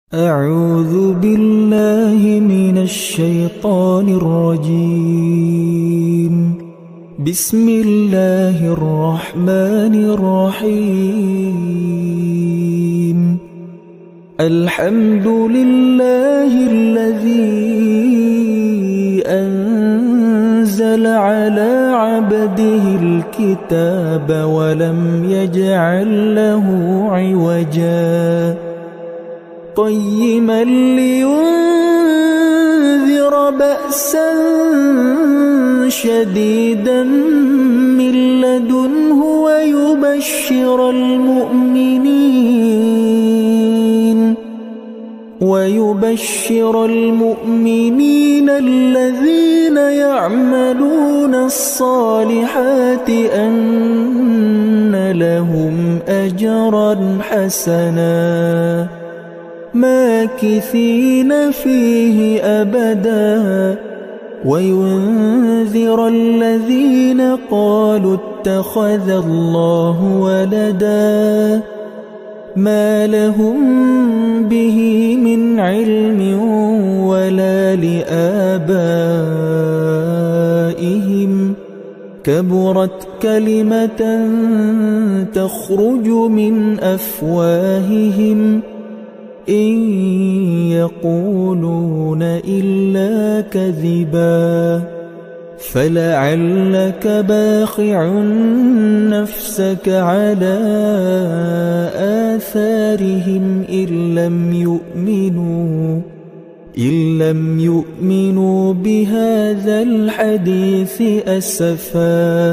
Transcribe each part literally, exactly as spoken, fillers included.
أعوذ بالله من الشيطان الرجيم. بسم الله الرحمن الرحيم. الحمد لله الذي أنزل على عبده الكتاب ولم يجعل له عوجا قيما لينذر بأسا شديدا من لدنه ويبشر المؤمنين ويبشر المؤمنين الذين يعملون الصالحات أن لهم أجرا حسنا ماكثين فيه أبدا وينذر الذين قالوا اتخذ الله ولدا ما لهم به من علم ولا لآبائهم كبرت كلمة تخرج من أفواههم إن يقولون إلا كذبا فلعلك باخع نفسك على آثارهم إن لم يؤمنوا إن لم يؤمنوا بهذا الحديث أسفا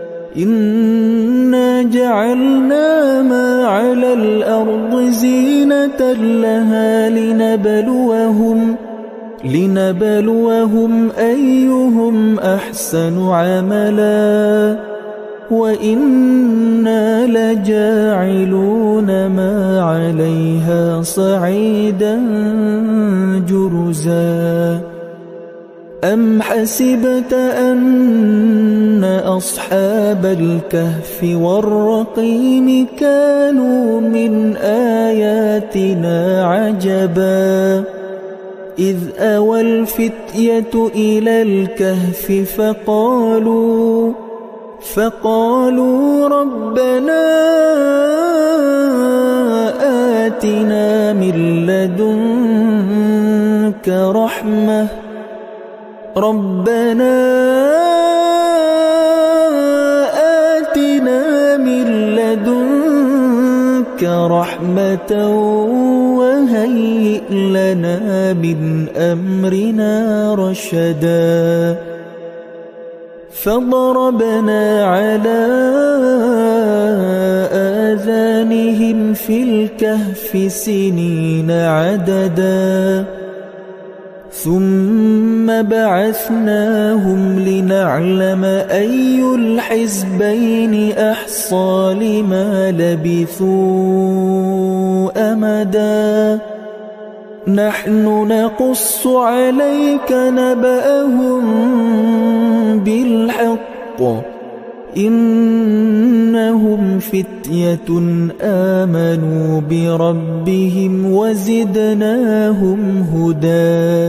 إنا جعلنا ما على الأرض زينة لها لنبلوهم لنبلوهم أيهم أحسن عملا وإنا لجاعلون ما عليها صعيدا جرزا أم حسبت أن أصحاب الكهف والرقيم كانوا من آياتنا عجبا إذ أوى الفتية إلى الكهف فقالوا فقالوا ربنا آتنا من لدنك رحمة ربنا آتنا من لدنك رحمة وهيئ لنا من أمرنا رشدا فضربنا على آذانهم في الكهف سنين عددا ثم بعثناهم لنعلم أي الحزبين أحصى لما لبثوا أمدا نحن نقص عليك نبأهم بالحق إنهم فتية آمنوا بربهم وزدناهم هدى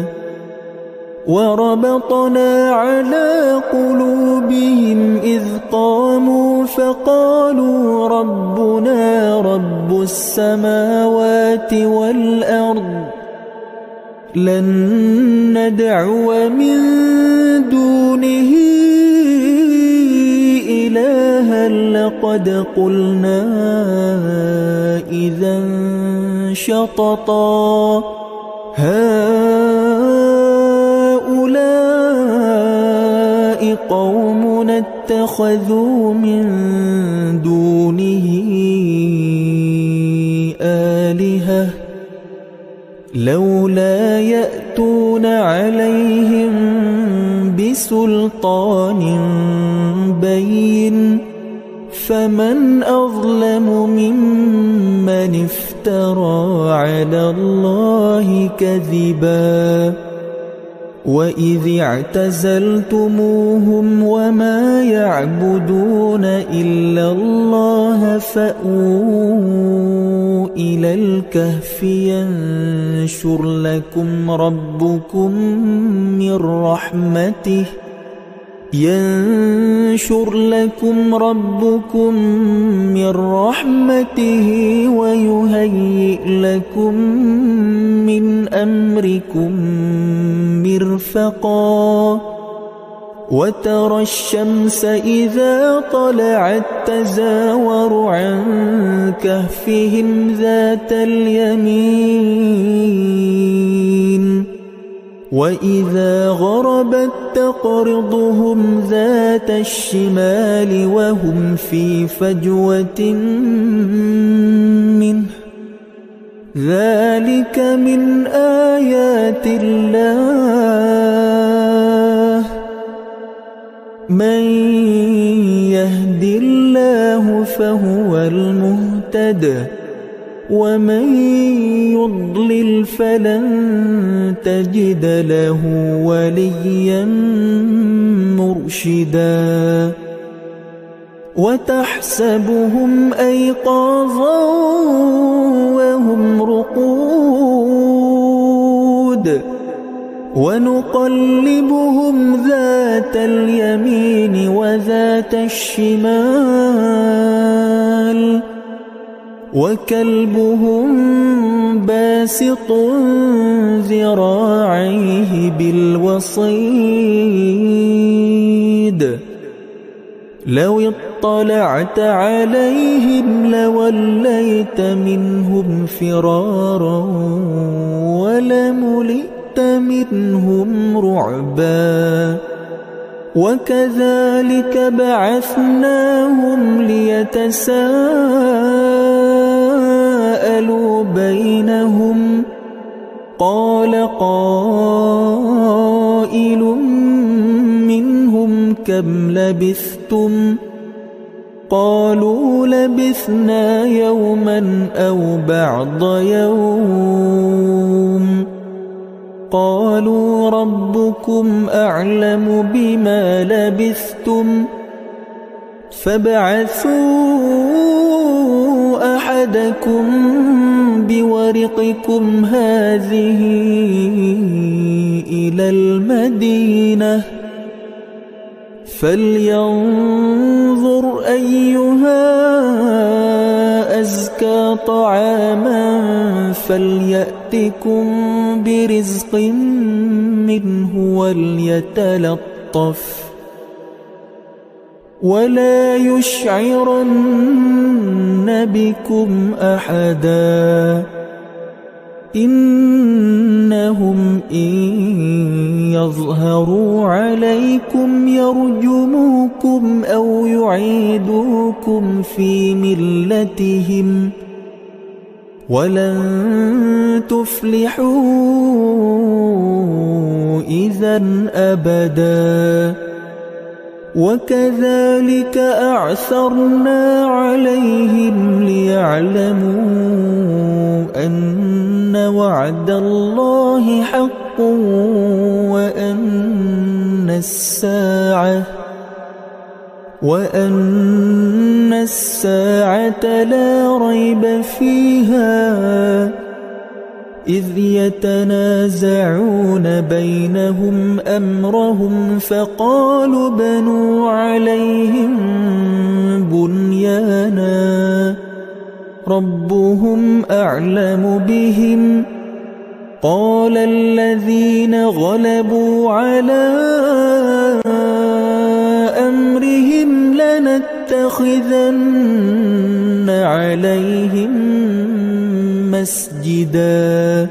وربطنا على قلوبهم إذ قاموا فقالوا ربنا رب السماوات والأرض لن ندعو من دونه إلها لقد قلنا إذا شططا هؤلاء قومنا اتخذوا من دونه آلهة لولا يأتون عليهم بسلطان بين فمن أظلم ممن افترى على الله كذبا وإذ اعتزلتموهم وما يعبدون إلا الله فأووا إلى الكهف ينشر لكم ربكم من رحمته ينشر لكم ربكم من رحمته ويهيئ لكم من أمركم مرفقا وترى الشمس إذا طلعت تزاور عن كهفهم ذات اليمين وإذا غربت تقرضهم ذات الشمال وهم في فجوة منه ذلك من آيات الله من يهد الله فهو المهتد ومن يضلل فلن تجد له وليا مرشدا وتحسبهم أيقاظا وهم رقود ونقلبهم ذات اليمين وذات الشمال وكلبهم باسط ذراعيه بالوصيد لو اطلعت عليهم لوليت منهم فرارا ولملئت منهم رعبا وكذلك بعثناهم ليتساءلوا بينهم قال قائل منهم كم لبثتم قالوا لبثنا يوما أو بعض يوم قالوا ربكم أعلم بما لبثتم فابعثوا أحدكم بورقكم هذه إلى المدينة فلينظر أيها أزكى طعاما فليأتكم برزق منه وليتلطف ولا يشعرن بكم أحدا إنهم إن يظهروا عليكم يرجموكم أو يعيدوكم في ملتهم ولن تفلحوا إذا أبدا وكذلك أعثرنا عليهم ليعلموا أن وعد الله حق وأن الساعة وأن الساعة لا ريب فيها إذ يتنازعون بينهم أمرهم فقالوا بنوا عليهم بنيانا ربهم أعلم بهم قال الذين غلبوا على أمرهم لنتخذن عليهم مسجدا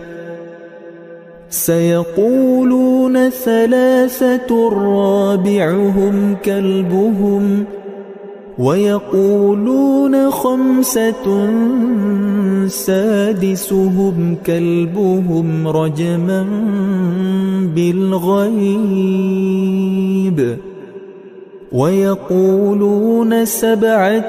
سيقولون ثلاثة رابعهم كلبهم ويقولون خمسة سادسهم كلبهم رجما بالغيب ويقولون سبعة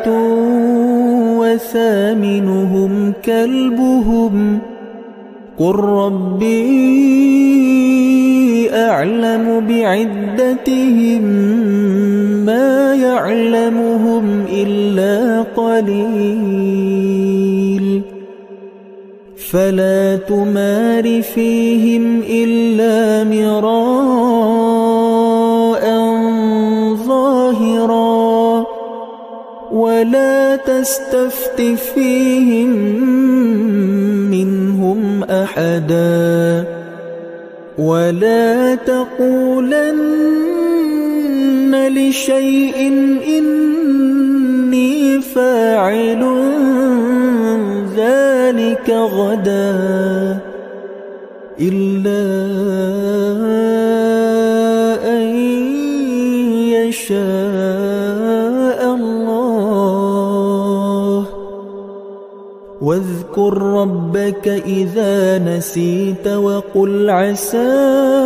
وثامنهم كلبهم قل ربي أعلم بعدتهم ما يعلمهم إلا قليل فلا تمار فيهم إلا مراء ظاهرا ولا تستفت فيهم منهم أحدا ولا تقولن لشيء إني فاعل ذلك غدا إلا أن يشاء الله واذكر ربك إذا نسيت وقل عسى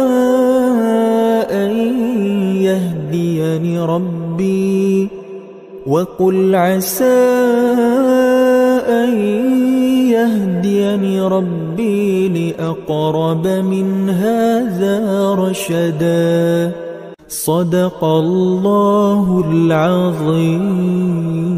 أن يهديني ربي وقل عسى أن يهديني ربي لأقرب من هذا رشدا صدق الله العظيم.